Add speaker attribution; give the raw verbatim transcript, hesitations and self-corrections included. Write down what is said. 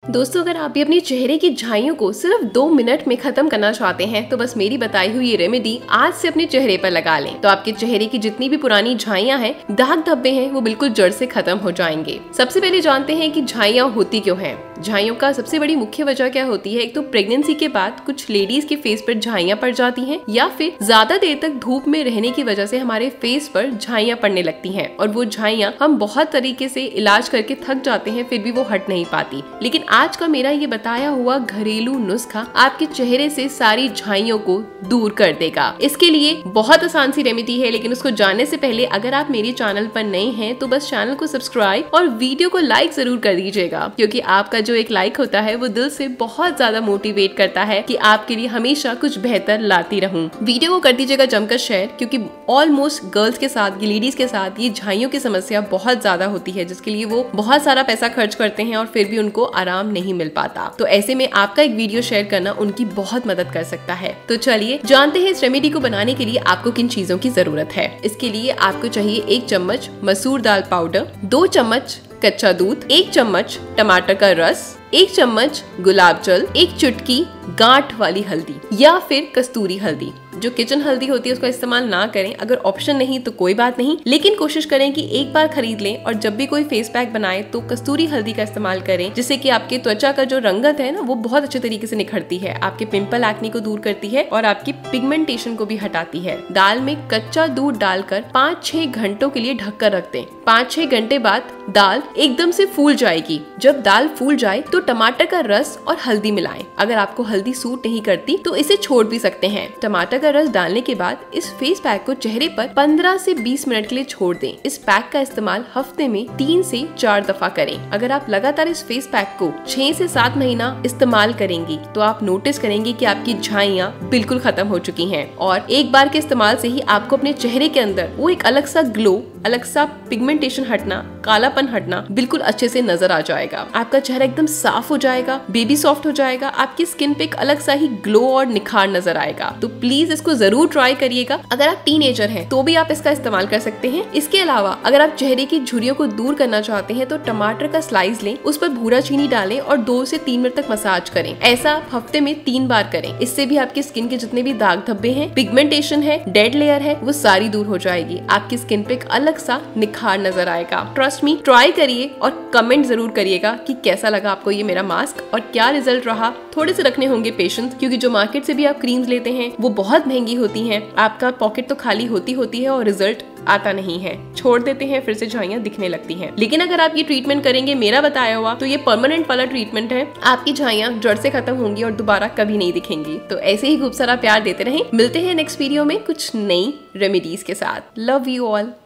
Speaker 1: दोस्तों, अगर आप भी अपने चेहरे की झाइयों को सिर्फ दो मिनट में खत्म करना चाहते हैं तो बस मेरी बताई हुई ये रेमेडी आज से अपने चेहरे पर लगा लें तो आपके चेहरे की जितनी भी पुरानी झाइयां हैं, दाग धब्बे हैं, वो बिल्कुल जड़ से खत्म हो जाएंगे। सबसे पहले जानते हैं कि झाइयां होती क्यों हैं। झाइयों का सबसे बड़ी मुख्य वजह क्या होती है? एक तो प्रेगनेंसी के बाद कुछ लेडीज के फेस पर झाइयां पड़ जाती हैं, या फिर ज्यादा देर तक धूप में रहने की वजह से हमारे फेस पर झाइयां पड़ने लगती हैं और वो झाइयां हम बहुत तरीके से इलाज करके थक जाते हैं, फिर भी वो हट नहीं पाती। लेकिन आज का मेरा ये बताया हुआ घरेलू नुस्खा आपके चेहरे से सारी झाइयों को दूर कर देगा। इसके लिए बहुत आसान सी रेमेडी है, लेकिन उसको जानने से पहले अगर आप मेरे चैनल पर नए हैं तो बस चैनल को सब्सक्राइब और वीडियो को लाइक जरूर कर दीजिएगा, क्योंकि आपका जो एक लाइक होता है वो दिल से बहुत ज्यादा मोटिवेट करता है कि आपके लिए हमेशा कुछ बेहतर लाती रहूं। वीडियो को कर दीजिएगा जमकर शेयर, क्योंकि ऑलमोस्ट गर्ल्स के साथ, लेडीज के साथ ये झाइयों की समस्या बहुत ज्यादा होती है, जिसके लिए वो बहुत सारा पैसा खर्च करते हैं और फिर भी उनको आराम नहीं मिल पाता। तो ऐसे में आपका एक वीडियो शेयर करना उनकी बहुत मदद कर सकता है। तो चलिए जानते हैं इस रेमेडी को बनाने के लिए आपको किन चीजों की जरूरत है। इसके लिए आपको चाहिए एक चम्मच मसूर दाल पाउडर, दो चम्मच कच्चा दूध, एक चम्मच टमाटर का रस, एक चम्मच गुलाब जल, एक चुटकी गांठ वाली हल्दी या फिर कस्तूरी हल्दी। जो किचन हल्दी होती है उसका इस्तेमाल ना करें, अगर ऑप्शन नहीं तो कोई बात नहीं, लेकिन कोशिश करें कि एक बार खरीद लें और जब भी कोई फेस पैक बनाए तो कस्तूरी हल्दी का इस्तेमाल करें, जिससे कि आपके त्वचा का जो रंगत है ना वो बहुत अच्छे तरीके से निखरती है, आपके पिंपल एक्ने को दूर करती है और आपकी पिगमेंटेशन को भी हटाती है। दाल में कच्चा दूध डालकर पाँच छह घंटों के लिए ढककर रख दें। पाँच छह घंटे बाद दाल एकदम से फूल जाएगी। जब दाल फूल जाए तो टमाटर का रस और हल्दी मिलाएं। अगर आपको हल्दी सूट नहीं करती तो इसे छोड़ भी सकते हैं। टमाटर का रस डालने के बाद इस फेस पैक को चेहरे पर पंद्रह से बीस मिनट के लिए छोड़ दें। इस पैक का इस्तेमाल हफ्ते में तीन से चार दफा करें। अगर आप लगातार इस फेस पैक को छह से सात महीना इस्तेमाल करेंगी तो आप नोटिस करेंगे कि आपकी झाइयां बिल्कुल खत्म हो चुकी हैं और एक बार के इस्तेमाल से ही आपको अपने चेहरे के अंदर वो एक अलग सा ग्लो, अलग सा पिगमेंटेशन हटना, कालापन हटना बिल्कुल अच्छे से नजर आ जाएगा। आपका चेहरा एकदम साफ हो जाएगा, बेबी सॉफ्ट हो जाएगा, आपकी स्किन पे एक अलग सा ही ग्लो और निखार नजर आएगा। तो प्लीज इसको जरूर ट्राई करिएगा। अगर आप टीनेजर हैं तो भी आप इसका इस्तेमाल कर सकते हैं। इसके अलावा अगर आप चेहरे की झुर्रियों को दूर करना चाहते हैं तो टमाटर का स्लाइस लें, उस पर भूरा चीनी डालें और दो से तीन मिनट तक मसाज करें। ऐसा आप हफ्ते में तीन बार करें। इससे भी आपकी स्किन के जितने भी दाग धब्बे हैं, पिगमेंटेशन है, डेड लेयर है, वो सारी दूर हो जाएगी। आपकी स्किन पे एक अलग सा निखार नजर आएगा। ट्रस्ट मी, ट्राई करिए और कमेंट जरूर करिएगा कि कैसा लगा आपको ये मेरा मास्क और क्या रिजल्ट रहा। थोड़े से रखने होंगे पेशेंस, क्योंकि जो मार्केट से भी आप क्रीम्स लेते हैं वो बहुत महंगी होती हैं। आपका पॉकेट तो खाली होती होती है और रिजल्ट आता नहीं है, छोड़ देते हैं, फिर से झाइयां दिखने लगती हैं। लेकिन अगर आप ये ट्रीटमेंट करेंगे मेरा बताया हुआ तो ये परमानेंट वाला ट्रीटमेंट है। आपकी झाइयां जड़ से खत्म होंगी और दोबारा कभी नहीं दिखेंगी। तो ऐसे ही खूब सारा प्यार देते रहें। मिलते हैं नेक्स्ट वीडियो में कुछ नई रेमेडीज के साथ। Love you all.